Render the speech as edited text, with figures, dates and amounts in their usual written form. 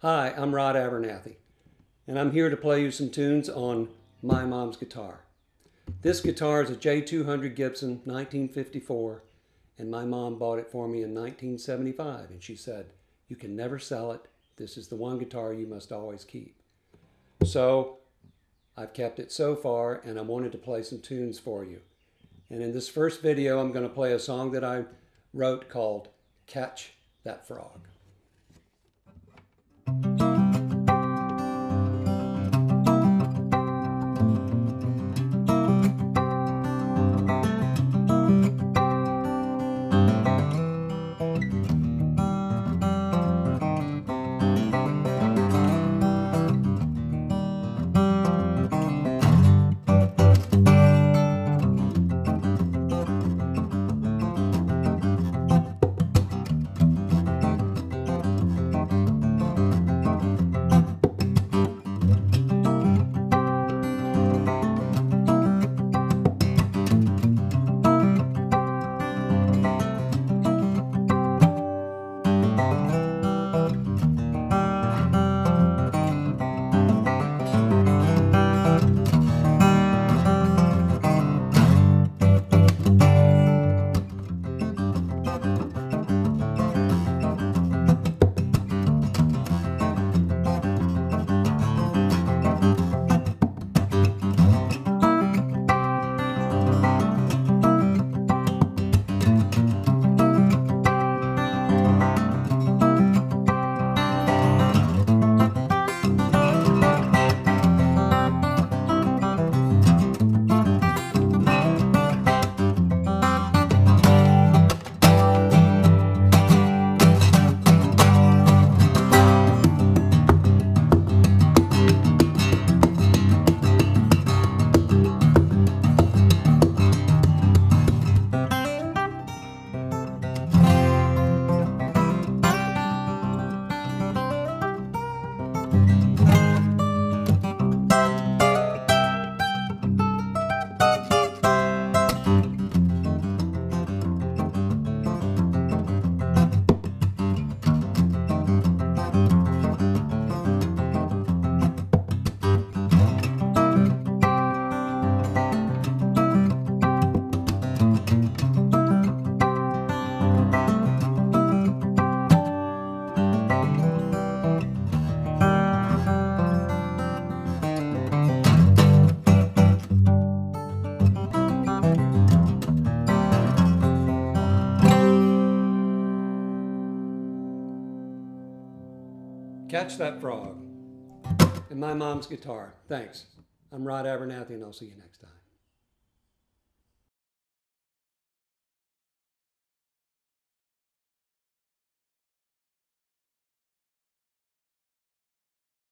Hi, I'm Rod Abernethy, and I'm here to play you some tunes on my mom's guitar. This guitar is a J-200 Gibson 1954, and my mom bought it for me in 1975, and she said, "You can never sell it. This is the one guitar you must always keep." So I've kept it so far, and I wanted to play some tunes for you. And in this first video, I'm going to play a song that I wrote called Catch That Frog. Catch That Frog, and my mom's guitar. Thanks. I'm Rod Abernethy, and I'll see you next time.